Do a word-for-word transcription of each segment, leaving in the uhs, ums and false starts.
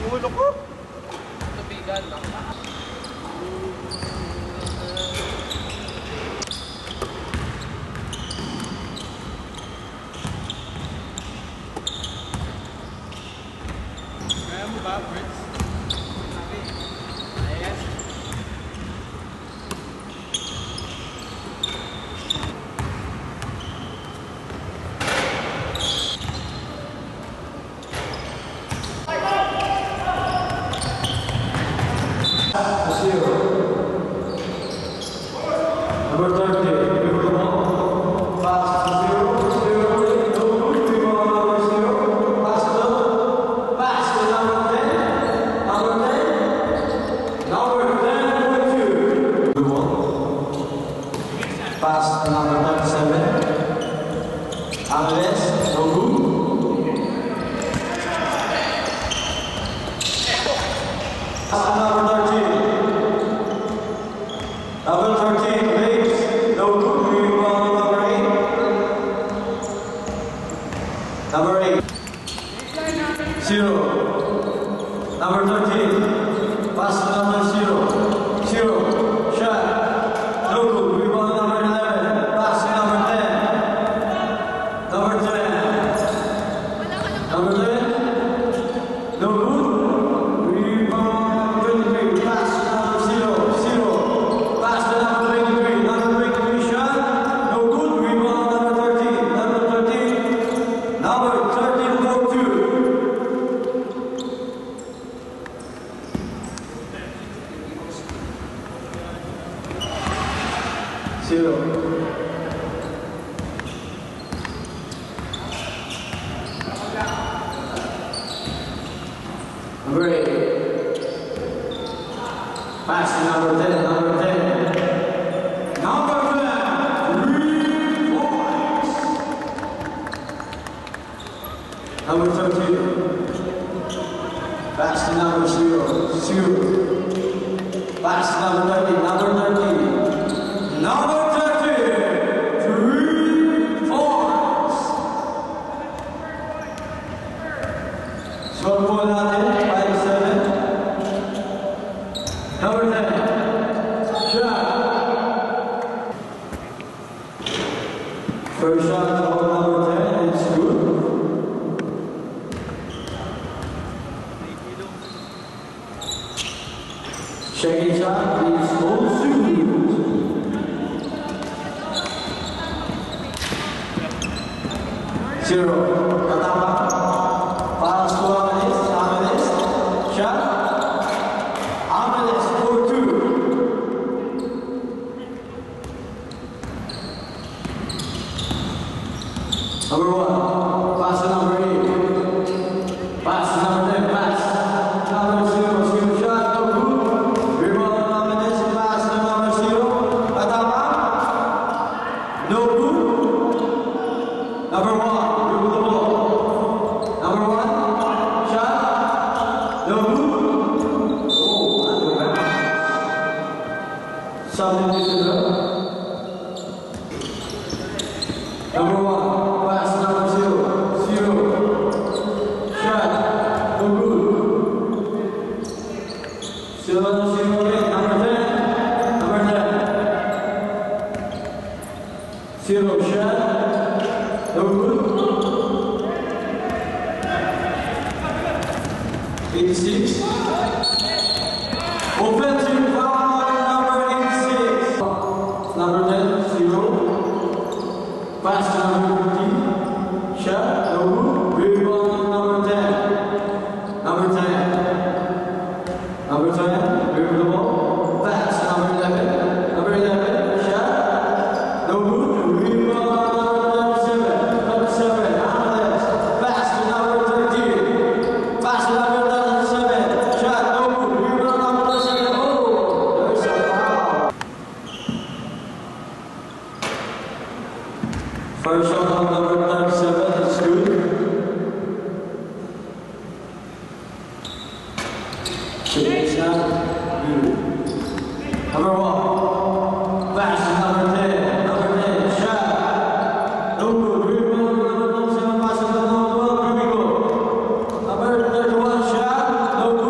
Ulo ko. Tubigan lang. Kaya mo ba, Fritz? Yes. Number thirty, pass to zero, zero, no good, we go on number zero, pass it up, pass to number ten, number ten, number ten point two, good one, pass to number thirty-seven, Andres, no good, pass to number thirteen, number thirteen, Bates, no good, we go on number eight, number eight, zero, number thirteen, pass to number zero, zero, shot, no good, we go on number eleven, pass to number ten, number ten, number ten, no good, we go on twenty-three, pass to number zero, zero, pass to number twenty-three, number twenty-three shot, no good, we go on number thirteen, number thirteen, number thirteen for two. Zero. Number eight. Pass to number ten, number ten. Number ten, three points. Number thirteen. Pass to number zero, zero. Pass to number thirteen, number thirteen. Number thirteen, three points. Score po natin, five seven. Number ten, shot. First shot for number ten, it's good. Second shot is also good. Zero. Katama. Pass to Amelis. Amelis. Shot. Amelis for two. Number one. Pass to number eight. Pass to number ten. Pass. Number zero. Zero shot. No good. Rebound on Amelis. Pass to number zero. Katama. No good. Number one. Dribble the ball. Number one. Shot. No good. Oh, that's a bad. Substitution up. Number one. Pass number zero. Zero. Shot. No good. Zero, zero, eight. Number ten. Number ten. Zero. Shot. No good. eighty-six. Offensive foul on number eighty-six. Number ten, zero. Pass to number fifteen. Shot, no good. Rebound on number ten. Number ten. Number ten, dribble the ball. Pass to number eleven. Number eleven, shot. No good. Rebound on number thirty-seven. thirty-seven, Alex. Pass to number thirteen. Pass to number thirty-seven. Shot, no good. Rebound on number thirty-seven. Oh, there's a foul. First shot on number thirty-seven is good. Second shot, good. Number one. Pass to number ten. Number ten. Shot. No good. Rebound on number thirty-seven. Pass to number twelve. Here we go. Number thirty-one. Shot. No good.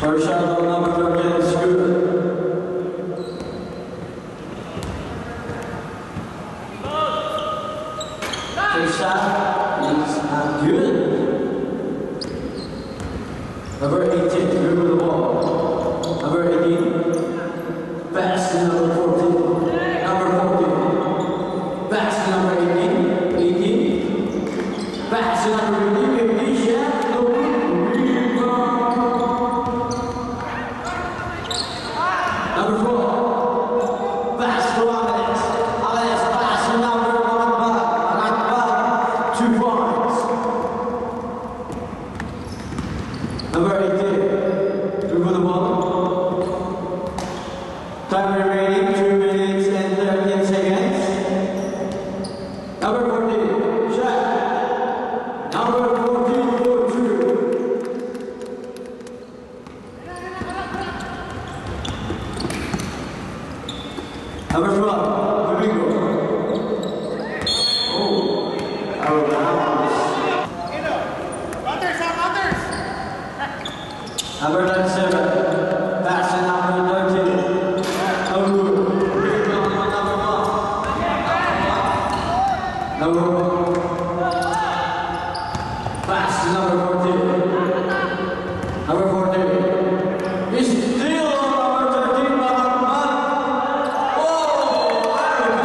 First shot on number thirteen is good. First shot is not good. Number eighteen, dribble the ball. Number eighteen, pass to number fourteen. Number fourteen, pass to number eighteen. eighteen, pass to number fifteen. fifteen, shot, no rebound. Number four, pass to Alex. Alex, pass to number one back. One back, two points. Number eighteen, dribble the ball. Time remaining, two minutes and thirteen seconds. Number fourteen, shot. Number fourteen, for two. Number twelve, Domingo. Oh, out of bounds. Number ninety-seven, pass to number thirteen. Oh, rebound on number one. Number one, pass to number fourteen. Number fourteen is still on number thirteen. Number one. Oh, out of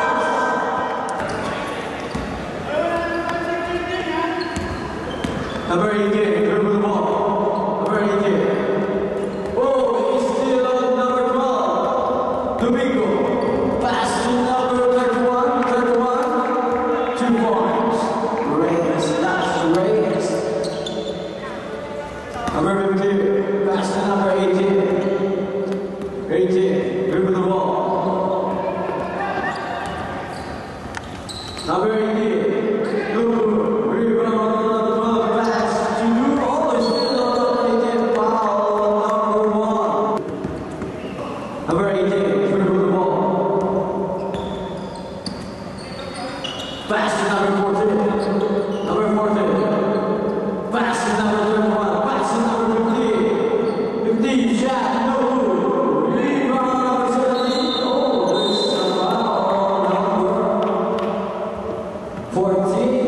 bounds. Number eighteen, dribble the ball. Number eighteen. Oh, he's still on number twelve. Domingo. Pass to number thirty-one. thirty-one. Two points. Reyes. That's Reyes. Number fifteen. Pass to number eighteen. eighteen. Dribble the ball. Number eighteen. Lugu. Rebound on number twelve. Pass to Lugu. Oh, he's still on number eighteen. Foul on number one. Number eighteen. Dribble the ball. Pass to number fourteen. Number fourteen. Pass to number thirty-one. Pass to number fifteen. fifteen. Shot. No good. Rebound number seventeen. Oh, there's a foul on number fourteen.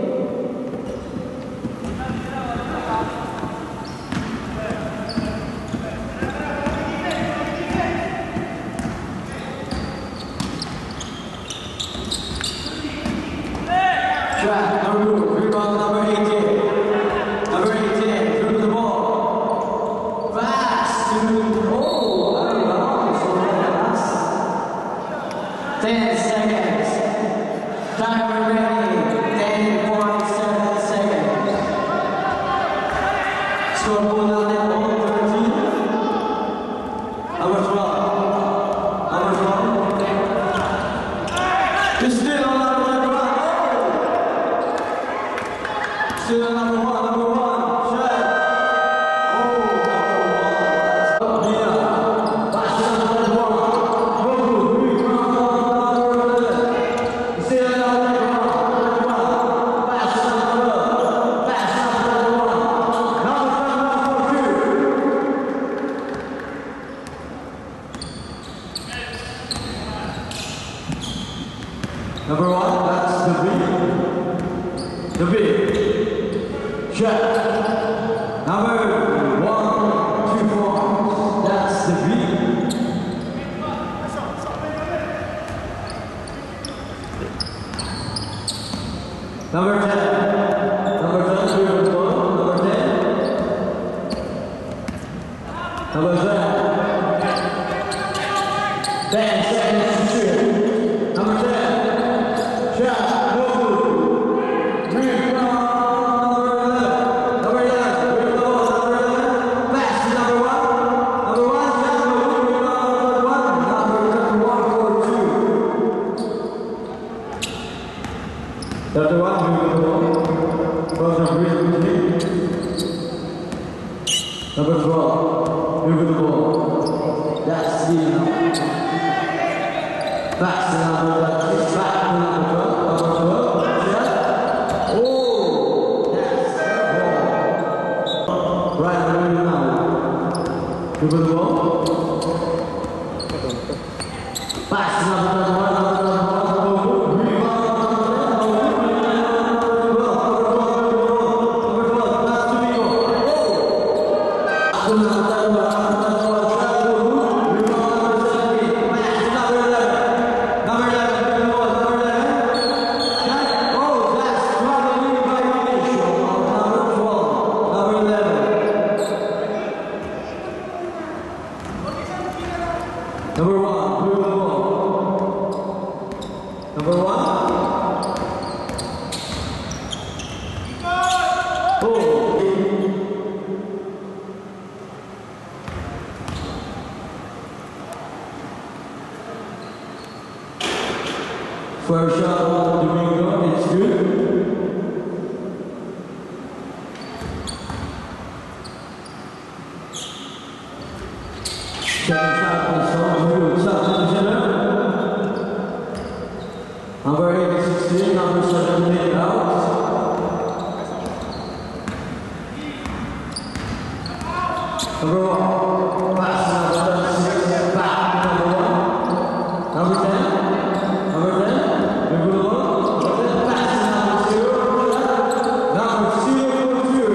Shot, no good. Rebound number eighteen. Number eighteen, dribble the ball. Pass to, oh, out of bounds. So fast. ten seconds. Time remaining, ten point seven seconds. Score po natin on thirteen. Number twelve. Number twelve. It's still on number one. Still on number one, number one. Shot. Oh, number one. That's Mia. Pass to number one. No good. Rebound on number eleven. Still on number one, number one. Pass to number one. Pass to number one. Number two. Number one, that's the B. The B. Shot. Number one, two points. That's the B. Number ten. Number ten, dribble the ball. Number ten. Number ten. ten seconds to shoot. Number ten. Shot. No good. Rebound. Number eleven. Dribble the ball. Number eleven. Pass to number one. Number one. Shot. No good. Rebound. Number one. Number thirty-one for two. thirty-one. Dribble the ball. Cross number three. Number twelve. Dribble the ball. That's the pass to number six. Back to number twelve. Number twelve. Shot. Oh, that's the ball. Right away now. Dribble the ball. Pass number one, number one, number one. Rebound. Number one, blue the ball. Number one. Oh. First shot on the window, it's good. Second shot is on good. Shot to the center. Number eight, sixteen, number seven, made out. Number one, pass number six, back to number one. Number ten, number ten, number one, number ten, pass number zero, number zero for two.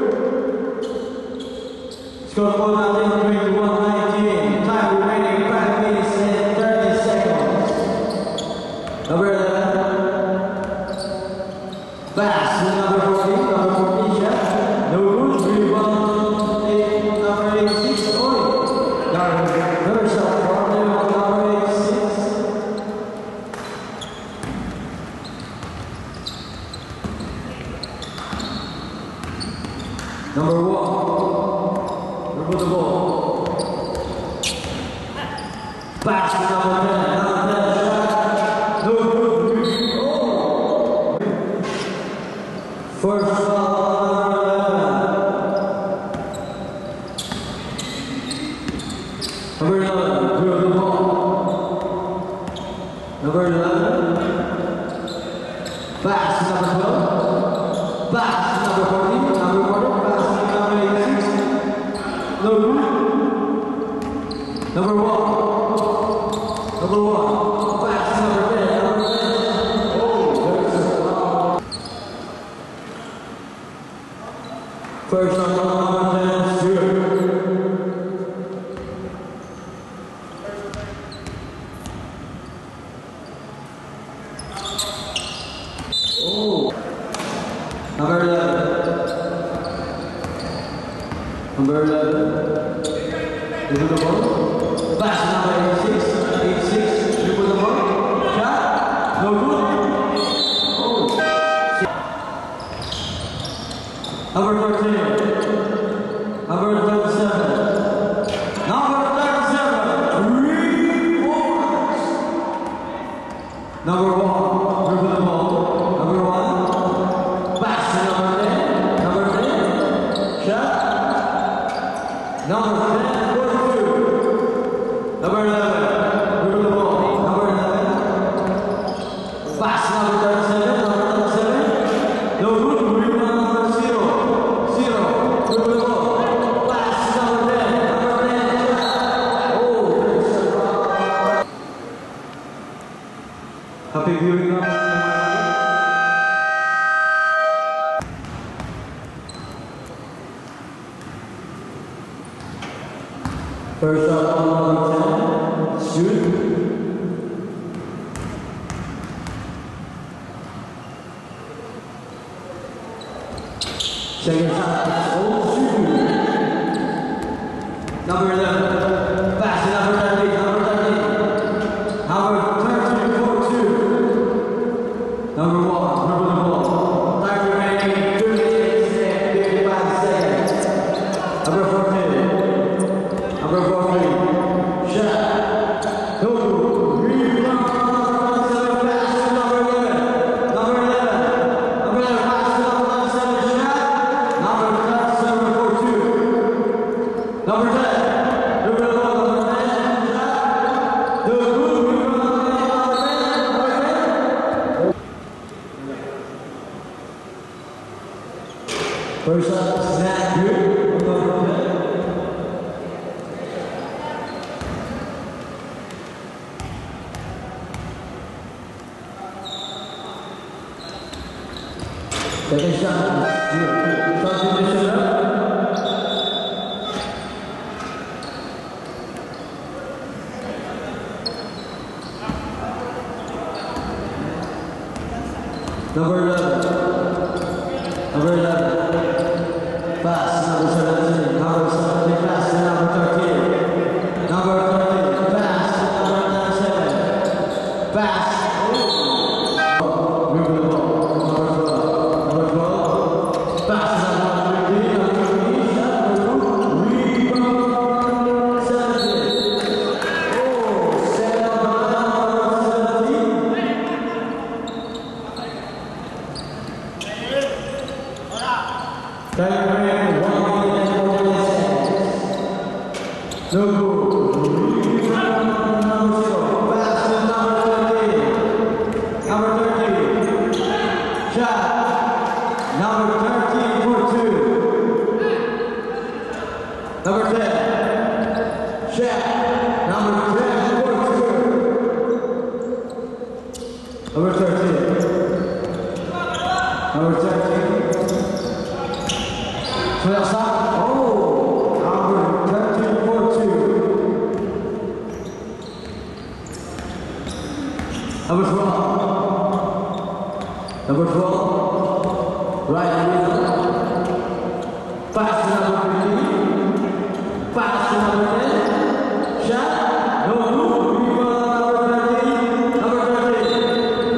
Score for nothing, twenty-one nineteen. Time remaining five minutes and thirty seconds. Number eleven, pass number fourteen, number fourteen shot. No good, rebound, eight, number eighty-six, only. Another shot from number eighty-six. Number one, dribble the ball. Pass to number ten, number ten shot. No good, oh. First foul, number eleven. Number eleven, dribble the ball. Number eleven. Pass to number twelve. Pass to number fourteen, number fourteen. Pass to number eighty-six. No good. Number one. Number one. Pass to number ten. Number ten. Oh, there's a foul. First shot on number ten, zero. Oh. Number eleven. Number eleven. Dribble the ball. Pass to number eighty-six. eighty-six. Dribble the ball. Shot. No good. Oh. Number thirteen. Number thirty-seven. Number thirty-seven. Three points. Number one. Dribble the ball. Number one. Pass to number ten. Number ten. Shot. Number ten. For two. Number eleven. Dribble the ball. Number eleven. Pass number thirty-seven. Number thirty-seven. No good. Rebound number zero. Zero. Dribble the ball. Pass number ten. Number ten. Shot. Oh, there's a foul. Happy viewing up. First shot on number ten. Shoot. Second shot. Oh, shoot. Number eleven. Pass to number thirteen. Number thirteen. Number thirteen for two. Number one. Dribble the ball. Time remaining thirty-eight and fifty-five seconds. Number fourteen. Number fourteen. Shot. No good. Rebound. Number seven. Pass to number eleven. Number eleven. Number eleven. Pass to number seven. Shot. Number thirty-seven for two. Number ten. Dribble the ball. Number ten. Shot. No good. Rebound. Number ten. Number ten. First shot is not good. Number ten. Second shot. Shot position up. Number eleven. Number eleven. Pass. Number seventeen. Number seventeen. Pass to number thirteen. Number thirteen. Pass to number seven. Pass. Move the ball. Number twelve. Number twelve. Pass to number fifteen. Number fifteen. Shot. Rebound. seventeen. Oh, set up by number seventeen. Time ran one minute and forty seconds. No good. Rebound number zero. Pass to number thirteen. Number thirteen. Shot. Number thirteen for two. Number ten. Shot. Number ten for two. Number thirteen. Number thirteen. Twelve shot. Oh, number thirteen for two. Number twelve. Number twelve. Right middle. Pass to number fifteen. Pass to number ten. Shot. No good. Rebound number thirteen. Number thirteen.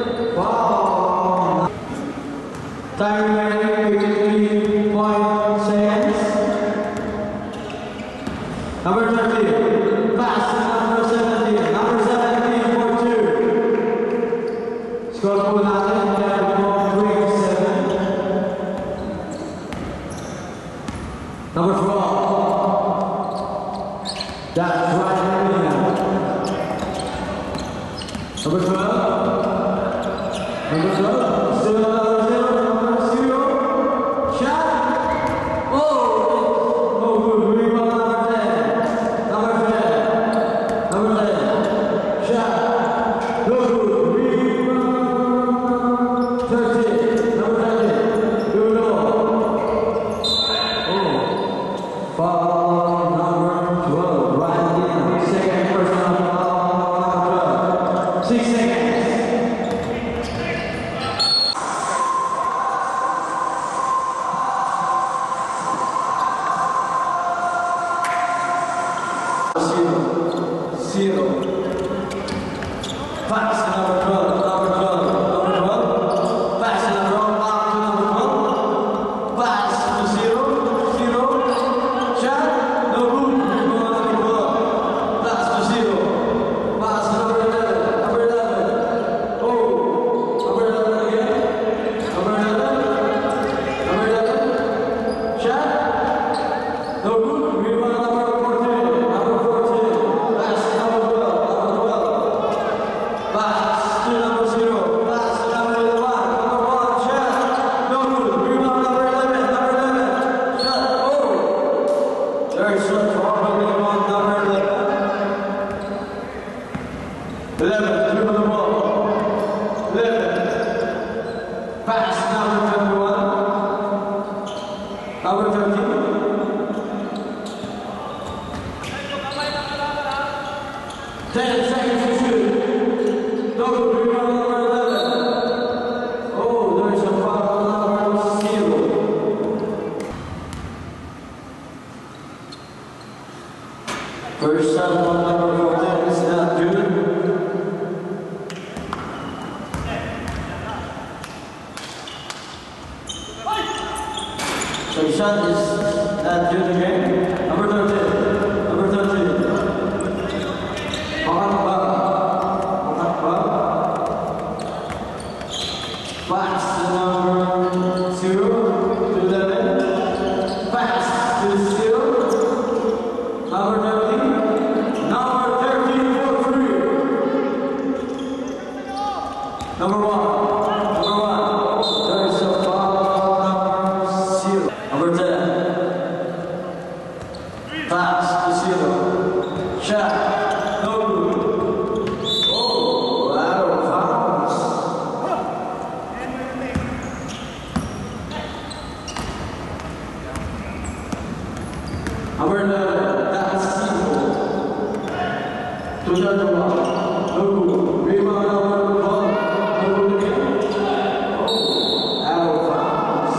Wow. Time remaining fifty-three point seconds. Number thirteen. Pass to number seventeen. Number seventeen for two. Score po natin. twenty-seven. Number twelve. That's right. Number twelve. Number twelve. Still number zero. Number zero. Shot. Oh, no good. Rebound number ten. Number ten. Number ten. Shot. No good. Rebound thirteen. Number thirteen. Do no. Oh. Foul number twelve. Right again. Second personal foul number twelve. Six seconds. Zero. Zero. Pass to number twelve. Number twelve. Number twelve. Pass to number one. Out to number twelve. Pass to zero. Zero. Shot. No good. Rebound number twelve. Pass to zero. Pass to number eleven. Number eleven. Oh. Number eleven again. Number eleven. Number eleven. Shot. No good. Rebound number fourteen. Number fourteen. Pass to number twelve. Number twelve. Pass to number zero. Pass to number one. Number one. Shot. No good. Rebound number eleven. Number eleven. Shot. Oh. There's a problem on number eleven. eleven. Dribble the ball. eleven. Pass number twenty-one. Number thirteen. ten seconds to shoot. No good. Rebound number eleven. Oh, there's a foul number zero. First shot on number fourteen is not good. So shot is not good again. Number thirteen. Number thirteen. Makati. Makati. Pass to number zero to eleven. Pass to zero. Number thirteen. Number thirteen for three. Number one. Number one. There is a foul number zero. Number ten. Pass to zero. Shot. No good. Oh, out of bounds. Number eleven, that's Siko. Tujatua, Logu, Rima number one, Logu again. Oh, out of bounds.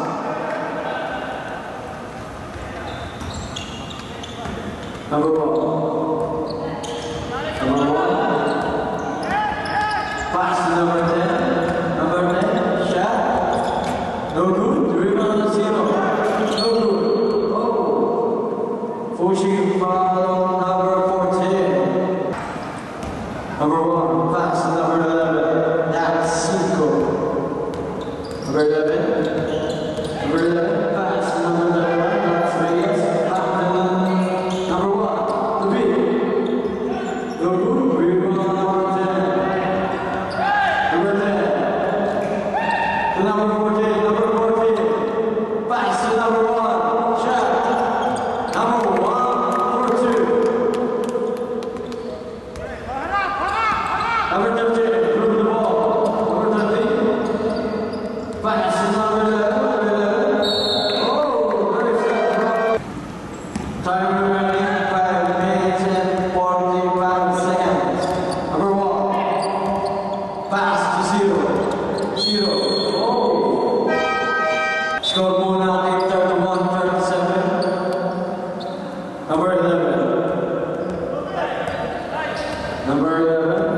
Number one. Number one. Pass to number ten. Number ten, shot. No good. Rebound zero. No good. Oh. Pushing foul number fourteen. Number one, pass to number eleven. That's Cinco. Number eleven. Number eleven, pass to number eleven. That's Vegas. Number one, the big. No good. Rebound number ten. Number ten. To number fourteen. Number fourteen. Pass to number one. Shot. Number one for two. Number thirteen. Move the ball. Number thirteen. Pass to number eleven. Number eleven. Oh, very sad. Time remaining five minutes and forty-five seconds. Number one. Pass to zero. Zero. Oh. Score muna ay thirty-one thirty-seven. Number eleven. Number eleven.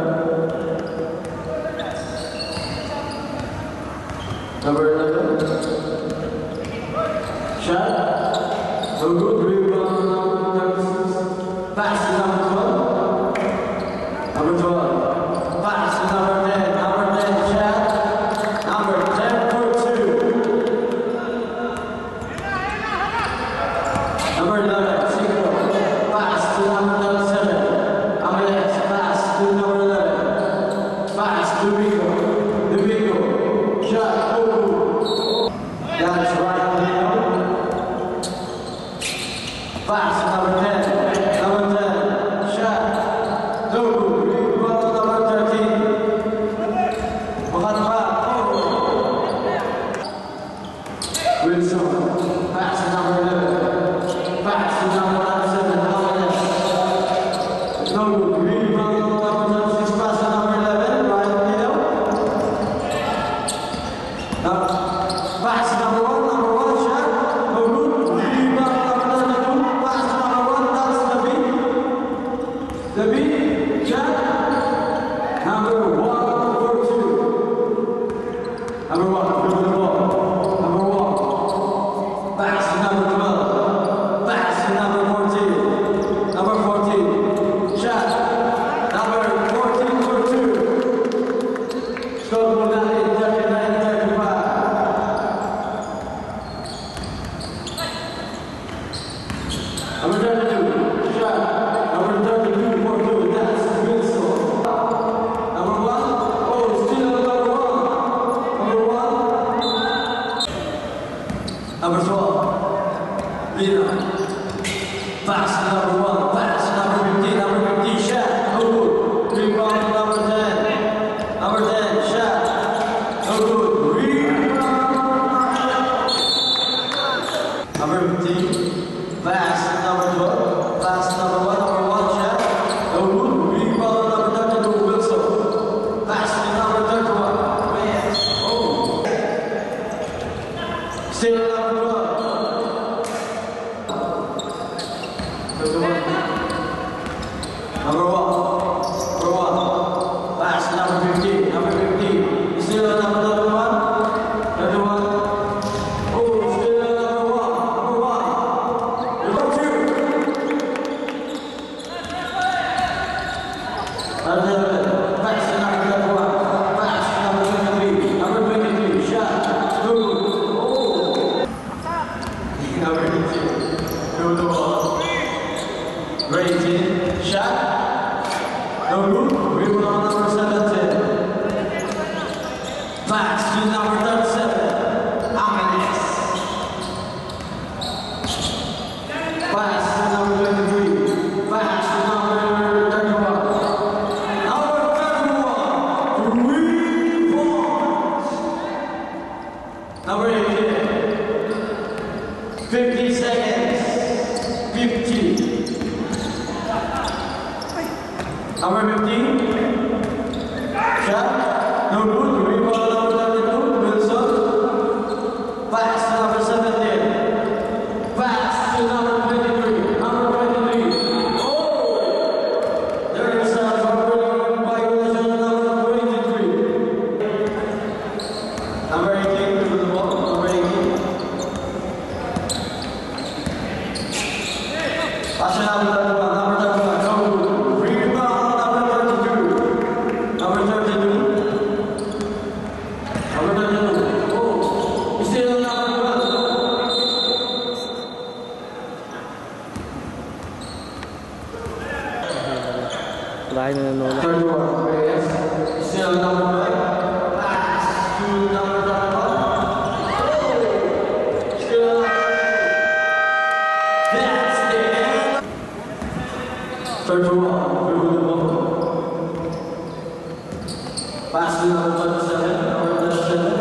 Number eleven. Shot. No good. Rebound number thirty-six. Pass to number twelve. Number twelve. Pass to number ten. Number ten. Shot. Number ten for two. Number eleven. Cinco. Pass to number seven. Number eight. Pass to number eleven. Pass to Vigo. The Vigo. Shot. No good. That's right now. Pass to number ten. Number ten. Shot. No good. Rebound number thirteen. Makati. Wilson. Pass to number eleven. Pass to number seven. Holiday. No good. Rebound number thirty-six. Pass to number eleven. Right middle. Now, pass to number one. Number one shot. No good. Rebound number thirty-two. Pass to number one. That's the beat. The beat. Shot. Number one for two. Number one. Dribble the ball. Number one. Pass to number twelve. Pass to number fourteen. Number fourteen. Shot. Number fourteen for two. Score muna ay thirty-nine thirty-five. Number thirty-two. Shot. Number thirty-two for two. That's Wilson. Number one. Oh, still number one. Number one. Number twelve. Lina. Pass to number one. Pass to number fifteen. Number fifteen. Shot. No good. Rebound number ten. Number ten. Shot. No good. Rebound. Number fifteen. Pass to number twelve. Pass to number one. Number one. Shot. No good. Rebound number thirty-two. Wilson. Pass to number thirty-one. Reyes. Oh. Still number twelve. thirty-one. Number one. Number one. Pass to number fifteen. Number fifteen. Still number thirty-one. thirty-one. Oh, still number one. Number one. Number two. eleven. Pass to number thirty-one. Pass to number twenty-three. Number twenty-three. Shot. No good. Oh. Number eighteen. Through the ball. eighteen. Shot. No good. Rebound number seventeen. Pass to number thirty-seven. Amanes. Pass to number twenty-three. Pass to number thirty-one. Number thirty-one. Three points. Number eighteen. fifty seconds. fifty bahay na nanonood. Third one, Reyes. Still number five. Pass to number thirty-one. Still that's the end. Third one, dribble the ball. Pass to number thirty-seven. Number thirty-seven.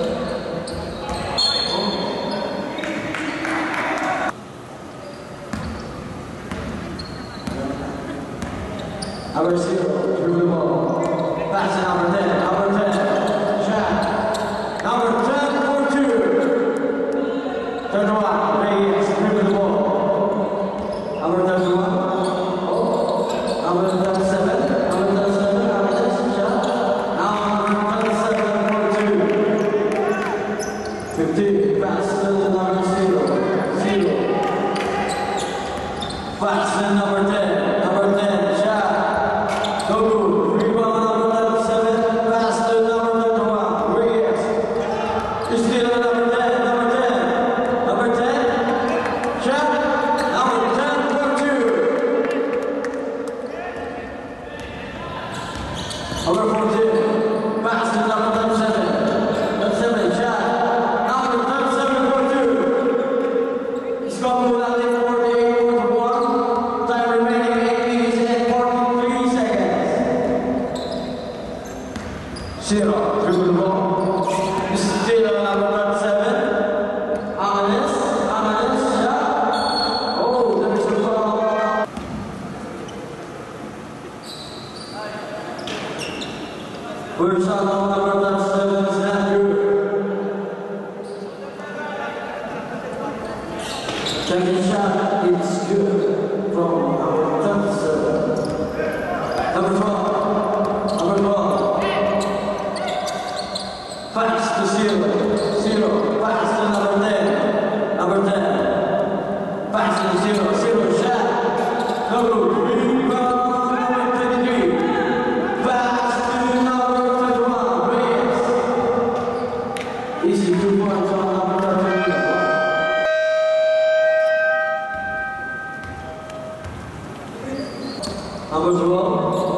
Number zero, dribble the ball. Pass to number ten, number ten, shot. Number ten for two. thirty-one, Reyes, dribble the ball. Number thirty-one, oh. Number thirty-seven, number thirty-seven, number thirty-seven, shot. Number thirty-seven for two. fifteen, pass to the number zero, zero. Pass to number ten, number ten, shot. No good. Rebound number thirty-seven. Pass to number thirty-one. Reyes. It's still number ten. Number ten. Number ten. Shot. Number ten for two. Number fourteen. Pass to number thirty-seven. thirty-seven. Shot. Number thirty-seven for two. Score without it. forty-eight forty-one. Time remaining eight minutes and forty-three seconds. Zero, dribble the ball. This is still number thirty-seven. Amanes, Amanes, shot. Oh, there is a foul. First shot on number thirty-seven is not good. Second shot is good from number thirty-seven. Number twelve. Number twelve. Pass to zero. Zero. Pass to number ten. Number ten. Pass to zero. Zero. Shot. No good. Rebound number twenty-three. Pass to number thirty-one. Reyes. Easy two points on number thirty-three. Number twelve.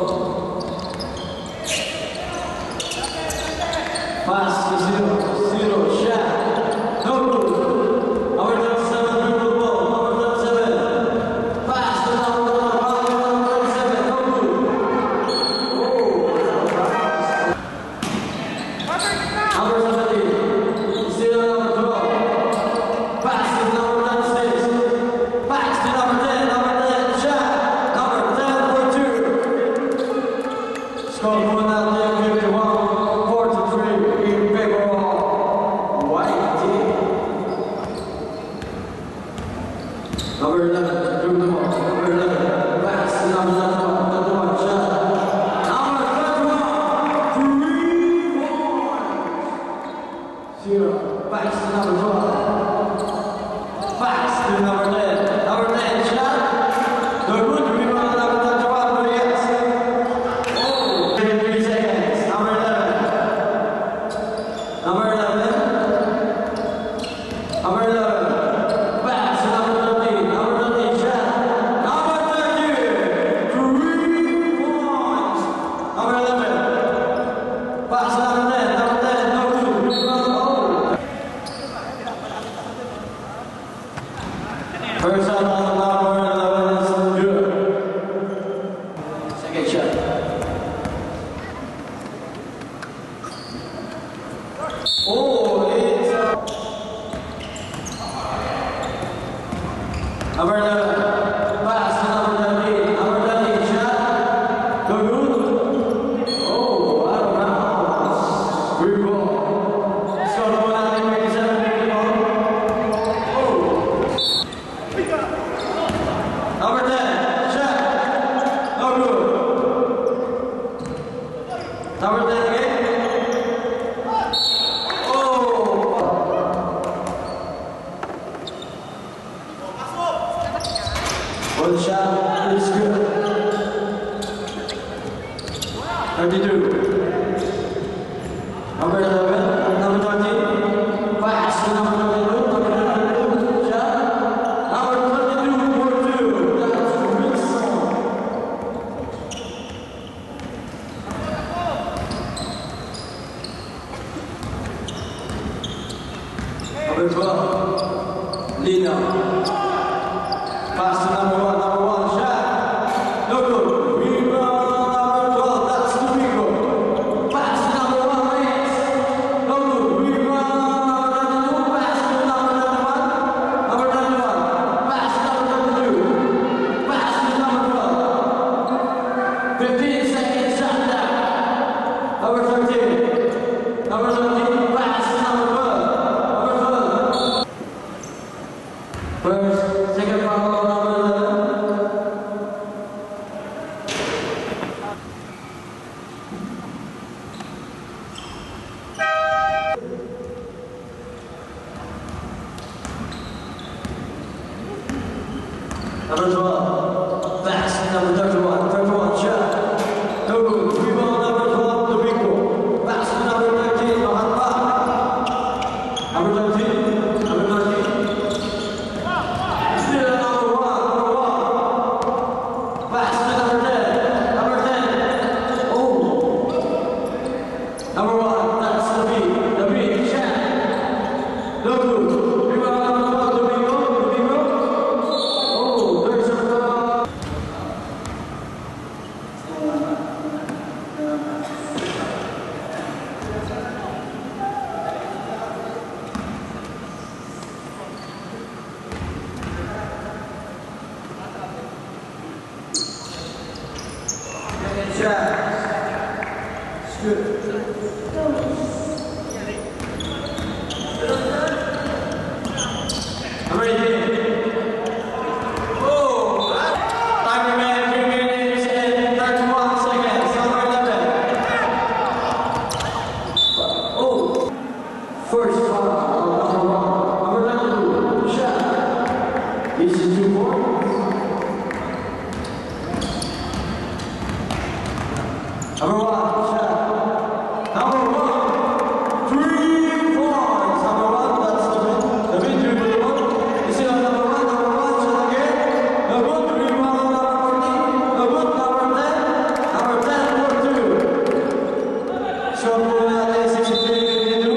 Pass to zero. Zero. Shot. No good. Number thirty-seven. Dribble the ball. Number thirty-seven. Pass to number thirty-seven. No good. Oh. Number seventeen. Still number twelve. Pass to number thirty-six. Pass to number ten. Number ten. Shot. Number ten for two. Score for now. fifty-one forty-three in favor of white team. Number eleven, dribble the ball. Number eleven, pass to number thirty-one. thirty-one, shot. Number thirty-one, three points. Zero. Pass to number twelve. Pass to number ten. Number ten, shot. The good rebound number thirty-one, Reyes. Oh, thirty-three seconds. Number eleven. Number eleven. Number eleven. Pass to number thirteen. Number thirteen. Shot. Number thirteen. Three points. Number eleven. Pass to number ten. Number ten. No good. Rebound. Oh. First shot on number eleven is good. Second shot. Oh, it's number eleven. Pass to number thirteen. Number thirteen shot. No good. Oh, out of bounds. Free ball. Score for nineteen fifty-seven. Oh. Number ten. Shot. No good. Number ten again. One shot is good. thirty-two. Number eleven. Number twelve, Lino. Pass to number one, number one, shot. No good. Rebound, number twelve, that's the Rico. Pass to number one, Reyes. No good. Rebound, number thirty-two. Pass to number thirty-one. Number thirty-one. Pass to number thirty-two. Pass to number twelve. fifteen seconds, shot down. Number thirteen. Number thirteen. Pass to number twelve. Number twelve. First, second foul, number eleven. Number twelve. Pass to number thirty-one. thirty-one shot. No good. Rebound number twelve, Domingo. Pass to number thirteen, Mahatma. Number thirteen. Number thirteen. Still number one. Number one. Pass to number ten. Number ten. Oh. Number one. That's the beat. The beat. Shot. No good. Rebound number twelve, Domingo. Domingo. Oh, there's a foul. Shot. Good. I'm ready. Oh, time remaining three minutes and thirty-one seconds. Number eleven. Oh, first foul. Number one. Number ninety-two. Shot. This is two points. Number one, shot. Number one, three points. Number one, that's the win. The win, three for the one. You see on number one, number one, shot again. The good, three points, number fourteen. The good, number ten. Number ten, for two. Shot for natin, sixty-three fifty-two.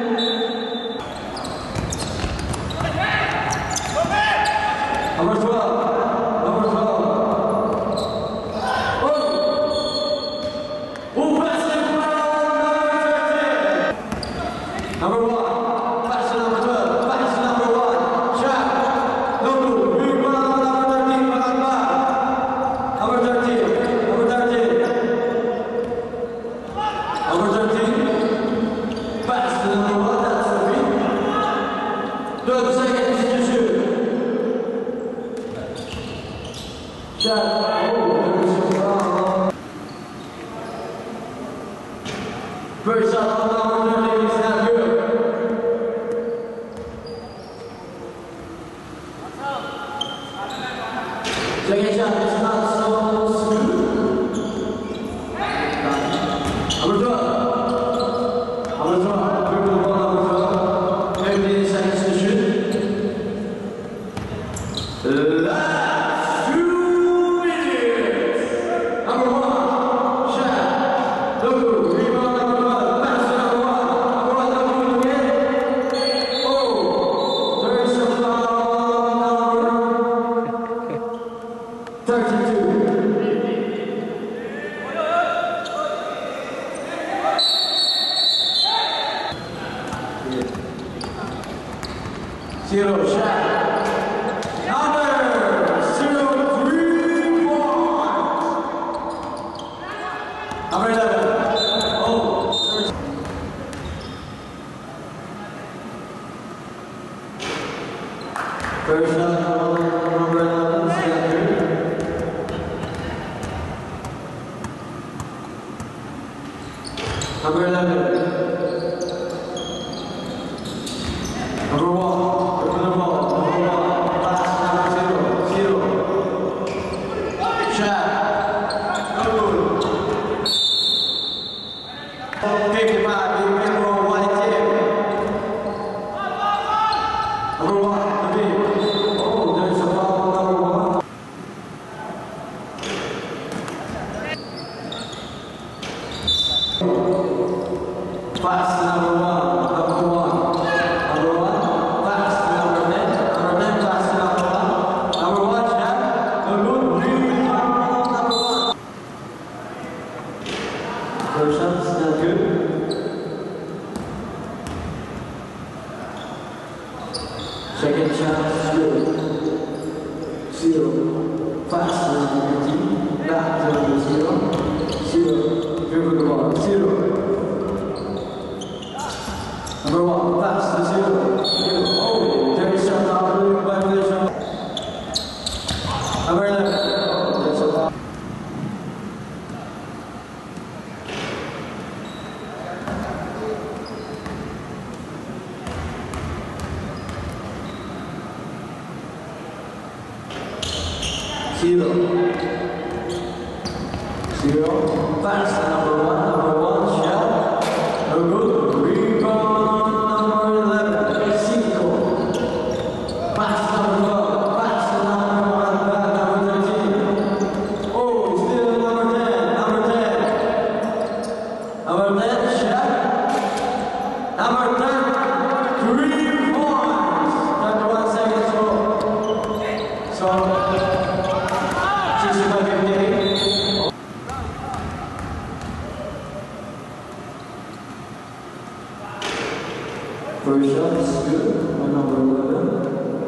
Number twelve. Number twelve. Oh! Who passed it? Number one, pass to number twelve, pass to number one, shot, no good, rebound, number thirteen, Makati. Number thirteen, number thirteen, number thirteen, pass to number one, that's the beat. twelve seconds to shoot. Shot, oh, there's a foul. First shot on number thirteen is not good. Second shot is not so smooth. Number twelve. Number twelve. Triple ball, number twelve. fifteen seconds to shoot. Last two minutes. Number one. Shot. No good. Rebound number twelve. Pass to number one. Number one, number one again. Oh, there's a foul number thirty-two. Zero shot. Number zero, three points. Number eleven. Oh, there's first shot, number eleven, Seattle. Number eleven. Number one. Number one. Number one. Pass number zero. Zero. Shot. No good. fifty-five. You can roll one team. Number one. The big. Oh, there's a foul. Number one. Pass number one. Number one. Number one. Second shot, zero. Zero. Fast number nineteen. Back to zero. Zero. Dribble the ball. Zero. Number one. Fast to zero. Zero. Oh, dirty shot out. Violation. Number eleven. Oh, that's a lot. Zero. Zero. Fast number one. Number one shot. No good. Rebound number eleven. Cinco. Fast number twelve. Fast number one. Back number thirteen. Oh, still number ten. Number ten. Number ten shot. Number ten. Three points. thirty-one seconds more. So. First shot is good on number eleven.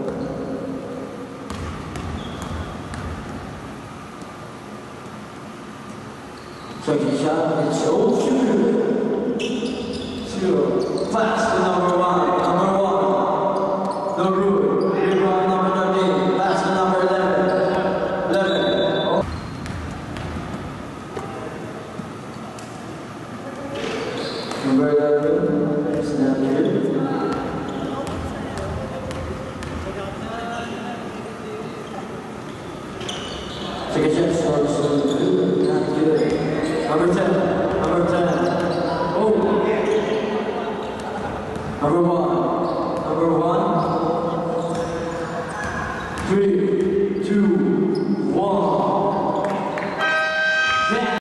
Second shot is also good. Zero. Fast to number one. Number one. No good. Rebound number thirteen. Fast to number eleven. eleven. Oh. Number eleven. Snap it. Second shot starts so good. Not good. Number ten. Number ten. Oh. Number one.